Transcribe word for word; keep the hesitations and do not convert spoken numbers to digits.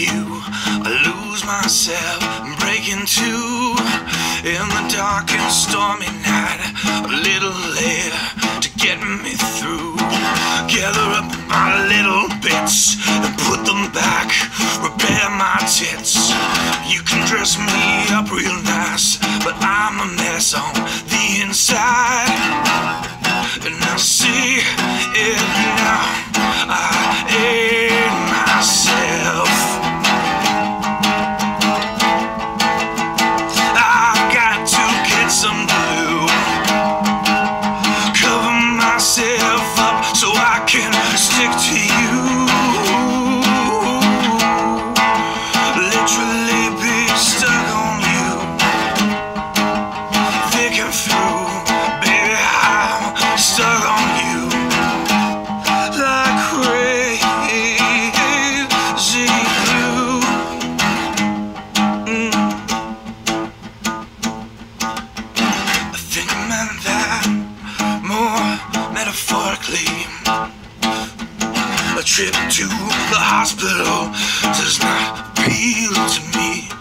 you, I lose myself and break into in the dark and stormy night. A little later to get me through. Gather up my little bits and put them back. Repair my tits. You can dress me up real nice, but I'm a mess on the inside. And I see it now. I hate myself. I've got to get some glue, cover myself up so I can stick to you. Literally be stuck on you, thinking through, baby, I'm stuck on you. Like crazy glue. mm. I think I meant that more metaphorically. A trip to the hospital does not appeal to me.